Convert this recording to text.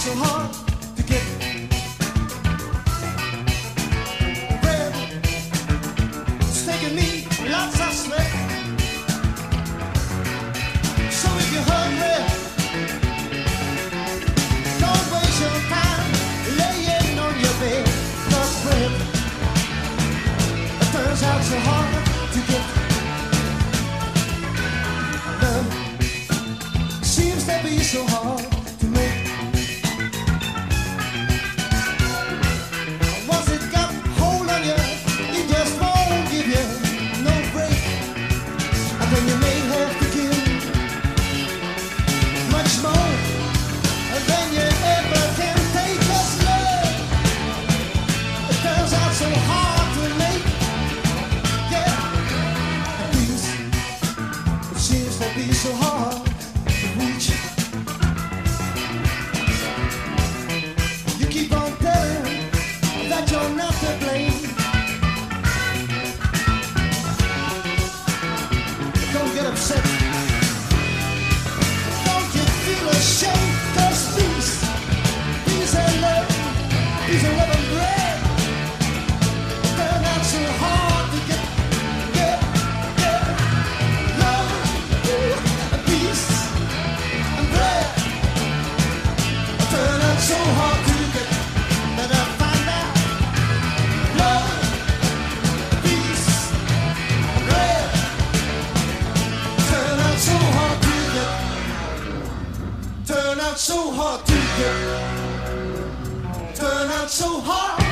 so hard to get bread. It's taking me lots of sweat. So if you're hungry, don't waste your time laying on your bed. 'Cause bread, it turns out so hard to get. Love seems to be so hard to make. Once it got hold on you, it just won't give you no break. And then you may have to give much more than you ever can take. 'Cause love, it turns out so hard to make. Yeah, and peace, it seems to be so hard to reach. You keep on telling that you're not to blame. Don't get upset. Don't you feel ashamed? 'Cause peace and love, peace and love and bread, they're not so hard to get. Yeah, yeah. Love, and peace and bread, turn out so hard to get. But I find out love, peace, and bread, turn out so hard to get. Turn out so hard to get. Turn out so hard.